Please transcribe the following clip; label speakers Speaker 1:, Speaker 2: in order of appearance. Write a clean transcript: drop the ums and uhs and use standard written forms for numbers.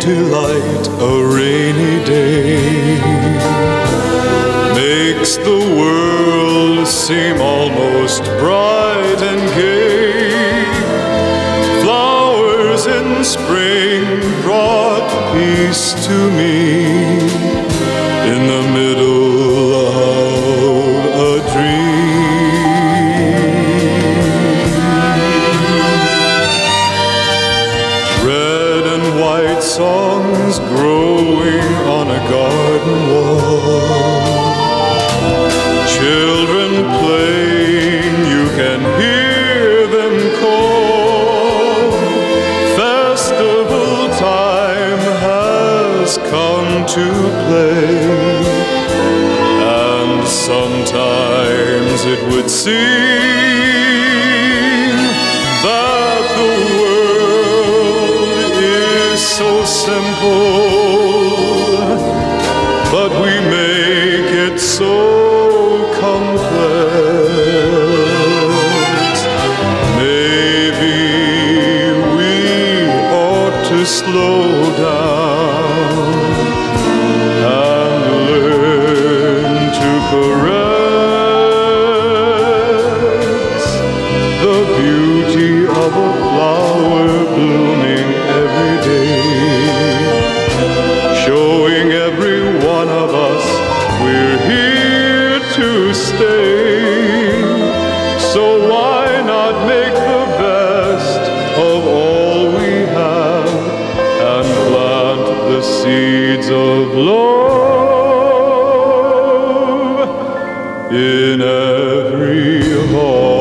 Speaker 1: to light a rainy day, makes the world seem almost bright and gay. Flowers in spring brought peace to me in the middle of a dream. Red and white songs growing on a garden wall, children playing, you can hear them call. Festival time has come to play, and sometimes it would seem that the world is so simple, but we make it so complex. Maybe we ought to slow down and learn to caress the beauty of a flower blooming every day, showing every one of us we're here to stay. So why not make the best of all we have and plant the seeds of love in every heart?